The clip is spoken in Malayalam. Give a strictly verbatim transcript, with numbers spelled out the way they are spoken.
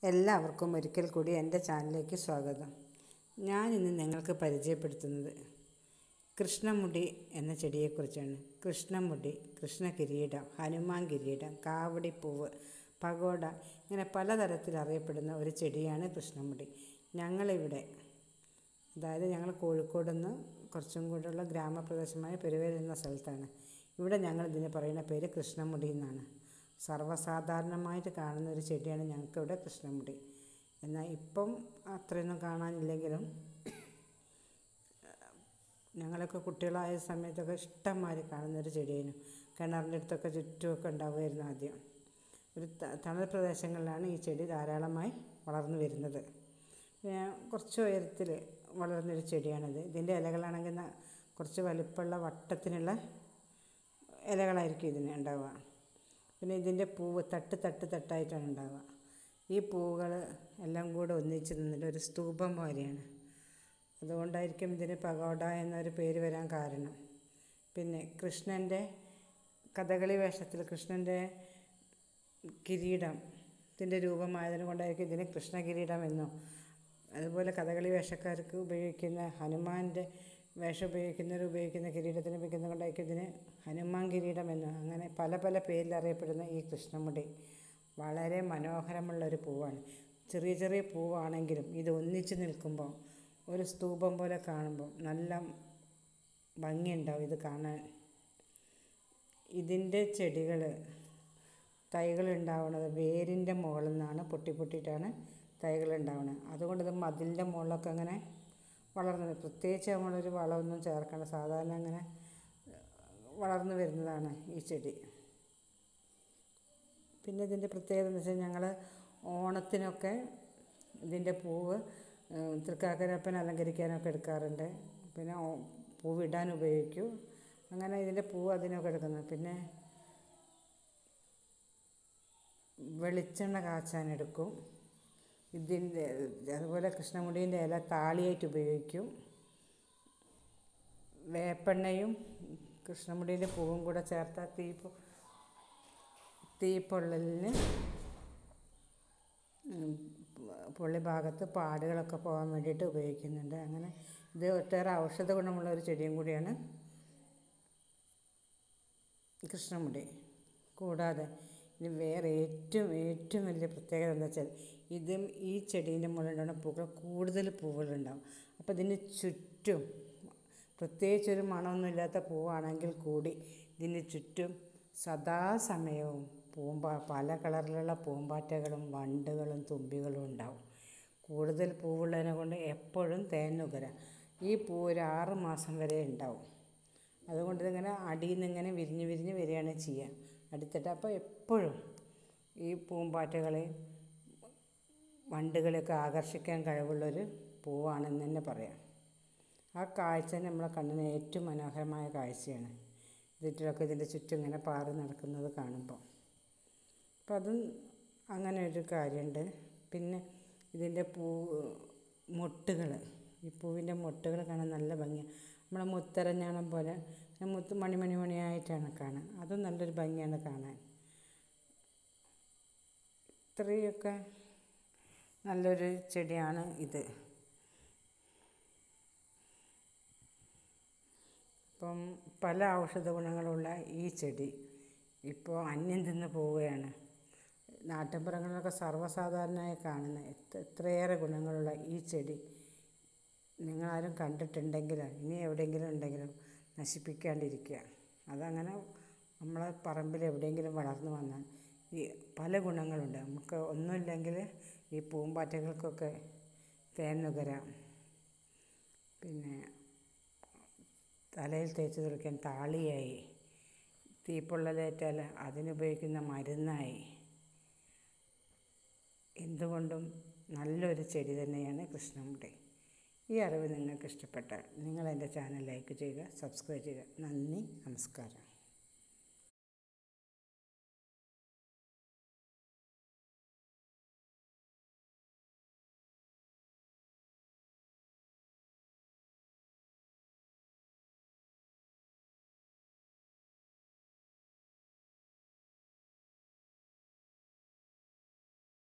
എല്ലാവർക്കും ഒരിക്കൽ കൂടി എൻ്റെ ചാനലിലേക്ക് സ്വാഗതം. ഞാൻ ഇന്ന് നിങ്ങൾക്ക് പരിചയപ്പെടുത്തുന്നത് കൃഷ്ണമുടി എന്ന ചെടിയെക്കുറിച്ചാണ്. കൃഷ്ണമുടി, കൃഷ്ണകിരീടം, ഹനുമാൻ കിരീടം, കാവടിപ്പൂവ്, പഗോഡ ഇങ്ങനെ പലതരത്തിൽ അറിയപ്പെടുന്ന ഒരു ചെടിയാണ് കൃഷ്ണമുടി. ഞങ്ങളിവിടെ, അതായത് ഞങ്ങൾ കോഴിക്കോട് നിന്ന് കുറച്ചും കൂടെയുള്ള ഗ്രാമപ്രദേശമായ പെരുവേൽ എന്ന സ്ഥലത്താണ്. ഇവിടെ ഞങ്ങൾ ഇതിന് പറയുന്ന പേര് കൃഷ്ണമുടി എന്നാണ്. സർവ്വസാധാരണമായിട്ട് കാണുന്ന ഒരു ചെടിയാണ് ഞങ്ങൾക്കിവിടെ കൃഷ്ണമുടി. എന്നാൽ ഇപ്പം അത്രയൊന്നും കാണാനില്ലെങ്കിലും ഞങ്ങളൊക്കെ കുട്ടികളായ സമയത്തൊക്കെ ഇഷ്ടംമാതിരി കാണുന്നൊരു ചെടിയായിരുന്നു. കിണറിൻ്റെ അടുത്തൊക്കെ ചുറ്റുമൊക്കെ ഉണ്ടാവുമായിരുന്നു ആദ്യം. ഒരു തണൽ പ്രദേശങ്ങളിലാണ് ഈ ചെടി ധാരാളമായി വളർന്നു വരുന്നത്. കുറച്ച് ഉയരത്തിൽ വളർന്നൊരു ചെടിയാണിത്. ഇതിൻ്റെ ഇലകളാണെങ്കിൽ കുറച്ച് വലിപ്പമുള്ള വട്ടത്തിനുള്ള ഇലകളായിരിക്കും ഇതിന് ഉണ്ടാവുക. പിന്നെ ഇതിൻ്റെ പൂവ് തട്ട് തട്ട് തട്ടായിട്ടാണ് ഉണ്ടാവുക. ഈ പൂവുകൾ എല്ലാം കൂടെ ഒന്നിച്ച് നിന്നിട്ട് ഒരു സ്തൂപം പോലെയാണ്. അതുകൊണ്ടായിരിക്കും ഇതിന് പഗോഡ എന്നൊരു പേര് വരാൻ കാരണം. പിന്നെ കൃഷ്ണൻ്റെ കഥകളി വേഷത്തിൽ കൃഷ്ണൻ്റെ കിരീടം ഇതിൻ്റെ രൂപമായതിനെ കൊണ്ടായിരിക്കും ഇതിന് കൃഷ്ണകിരീടം എന്നും, അതുപോലെ കഥകളി വേഷക്കാർക്ക് ഉപയോഗിക്കുന്ന ഹനുമാൻ്റെ വേഷം ഉപയോഗിക്കുന്നവർ ഉപയോഗിക്കുന്ന കിരീടത്തിന് ഉപയോഗിക്കുന്നത് കൊണ്ടായിരിക്കും ഇതിന് ഹനുമാൻ കിരീടം എന്നും, അങ്ങനെ പല പല പേരിൽ അറിയപ്പെടുന്ന ഈ കൃഷ്ണമുടി വളരെ മനോഹരമുള്ളൊരു പൂവാണ്. ചെറിയ ചെറിയ പൂവാണെങ്കിലും ഇത് ഒന്നിച്ച് നിൽക്കുമ്പോൾ ഒരു സ്തൂപം പോലെ കാണുമ്പോൾ നല്ല ഭംഗിയുണ്ടാവും ഇത് കാണാൻ. ഇതിൻ്റെ ചെടികൾ തൈകൾ ഉണ്ടാവുന്നത് വേരിൻ്റെ മുകളിൽ നിന്നാണ്, പൊട്ടി പൊട്ടിയിട്ടാണ് തൈകൾ ഉണ്ടാവുന്നത്. അതുകൊണ്ട് ഇത് മതിലിൻ്റെ മുകളിലൊക്കെ അങ്ങനെ വളർന്നത്. പ്രത്യേകിച്ച് നമ്മളൊരു വളമൊന്നും ചേർക്കേണ്ട, സാധാരണ അങ്ങനെ വളർന്നു വരുന്നതാണ് ഈ ചെടി. പിന്നെ ഇതിൻ്റെ പ്രത്യേകത എന്ന് വെച്ചാൽ ഞങ്ങൾ ഓണത്തിനൊക്കെ ഇതിൻ്റെ പൂവ് തൃക്കാക്കരപ്പൻ അലങ്കരിക്കാനൊക്കെ എടുക്കാറുണ്ട്. പിന്നെ പൂവിടാൻ ഉപയോഗിക്കും. അങ്ങനെ ഇതിൻ്റെ പൂവ് അതിനൊക്കെ എടുക്കുന്നത്. പിന്നെ വെളിച്ചെണ്ണ കാച്ചാനെടുക്കും ഇതിൻ്റെ. അതുപോലെ കൃഷ്ണമുടീൻ്റെ ഇല താളിയായിട്ട് ഉപയോഗിക്കും. വേപ്പെണ്ണയും കൃഷ്ണമുടീൻ്റെ പൂവും കൂടെ ചേർത്ത തീ തീപ്പൊള്ളലിന് പൊള്ളി ഭാഗത്ത് പാടുകളൊക്കെ പോകാൻ വേണ്ടിയിട്ട് ഉപയോഗിക്കുന്നുണ്ട്. അങ്ങനെ ഇത് ഒട്ടേറെ ഔഷധ ഗുണമുള്ള ഒരു ചെടിയും കൂടിയാണ് കൃഷ്ണമുടി. കൂടാതെ ഇനി വേറെ ഏറ്റവും ഏറ്റവും വലിയ പ്രത്യേകത എന്താ വെച്ചാൽ ഇതും ഈ ചെടീൻ്റെ മുകളിലുണ്ടാകുന്ന പൂക്കൾ കൂടുതൽ പൂവുകളുണ്ടാവും. അപ്പോൾ ഇതിന് ചുറ്റും പ്രത്യേകിച്ചൊരു മണമൊന്നുമില്ലാത്ത പൂവാണെങ്കിൽ കൂടി ഇതിന് ചുറ്റും സദാസമയവും പൂമ്പാ പല കളറിലുള്ള പൂമ്പാറ്റകളും വണ്ടുകളും തുമ്പികളും ഉണ്ടാവും. കൂടുതൽ പൂവുള്ളതിനെ കൊണ്ട് എപ്പോഴും തേൻ നുകരാം. ഈ പൂ ഒരു ആറ് മാസം വരെ ഉണ്ടാവും. അതുകൊണ്ട് ഇതിങ്ങനെ അടിയിൽ നിന്ന് ഇങ്ങനെ വിരിഞ്ഞ് വിരിഞ്ഞ് വരികയാണ് ചെയ്യുക അടുത്തിട്ട്. അപ്പോൾ എപ്പോഴും ഈ പൂമ്പാറ്റകളെ വണ്ടുകളെയൊക്കെ ആകർഷിക്കാൻ കഴിവുള്ളൊരു പൂവാണെന്ന് തന്നെ പറയാം. ആ കാഴ്ച നമ്മളെ കണ്ണിന് ഏറ്റവും മനോഹരമായ കാഴ്ചയാണ്. ഇതിലൊക്കെ ഇതിൻ്റെ ചുറ്റും ഇങ്ങനെ പാറി നടക്കുന്നത് കാണുമ്പോൾ. അപ്പം അതും അങ്ങനെ ഒരു കാര്യമുണ്ട്. പിന്നെ ഇതിൻ്റെ പൂ മൊട്ടുകൾ, ഈ പൂവിൻ്റെ മൊട്ടുകൾ കാണാൻ നല്ല ഭംഗിയാണ്. നമ്മളെ മുത്തരഞ്ഞാണം പോലെ മുത്ത് മണി മണി മണിയായിട്ടാണ് കാണാൻ. അതും നല്ലൊരു ഭംഗിയാണ് കാണാൻ. ഇത്രയൊക്കെ നല്ലൊരു ചെടിയാണ് ഇത്. ഇപ്പം പല ഔഷധ ഗുണങ്ങളുള്ള ഈ ചെടി ഇപ്പോൾ അന്യം നിന്ന് പോവുകയാണ്. നാട്ടിൻപുറങ്ങളിലൊക്കെ സർവ്വസാധാരണമായി കാണുന്ന എത്ര എത്രയേറെ ഗുണങ്ങളുള്ള ഈ ചെടി നിങ്ങളാരും കണ്ടിട്ടുണ്ടെങ്കിലോ ഇനി എവിടെയെങ്കിലും ഉണ്ടെങ്കിലും നശിപ്പിക്കാണ്ടിരിക്കുക. അതങ്ങനെ നമ്മളെ പറമ്പിൽ എവിടെയെങ്കിലും വളർന്നു വന്നാൽ ഈ പല ഗുണങ്ങളുണ്ട്. നമുക്ക് ഒന്നുമില്ലെങ്കിൽ ഈ പൂമ്പാറ്റകൾക്കൊക്കെ തേൻ നുകരാം. പിന്നെ തലയിൽ തേച്ച് തുളിക്കാൻ താളിയായി, തീപ്പൊള്ളലേറ്റാൽ അതിനുപയോഗിക്കുന്ന മരുന്നായി. എന്തുകൊണ്ടും നല്ലൊരു ചെടി തന്നെയാണ് കൃഷ്ണമുടി. ഈ അറിവ് നിങ്ങൾക്ക് ഇഷ്ടപ്പെട്ടാൽ നിങ്ങൾ എൻ്റെ ചാനൽ ലൈക്ക് ചെയ്യുക, സബ്സ്ക്രൈബ് ചെയ്യുക. നന്ദി, നമസ്കാരം.